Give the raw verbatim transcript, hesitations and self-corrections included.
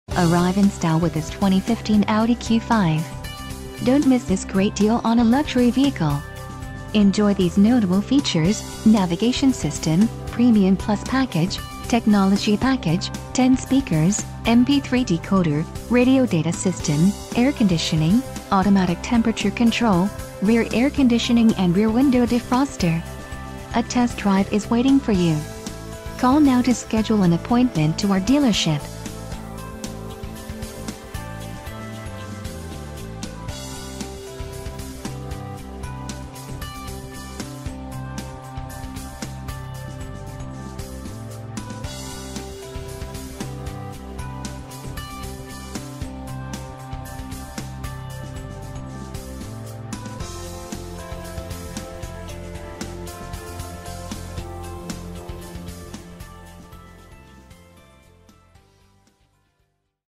Arrive in style with this twenty fifteen Audi Q five. Don't miss this great deal on a luxury vehicle. Enjoy these notable features: navigation system, premium plus package, technology package, ten speakers, M P three decoder, radio data system, air conditioning, automatic temperature control, rear air conditioning and rear window defroster. A test drive is waiting for you. Call now to schedule an appointment to our dealership.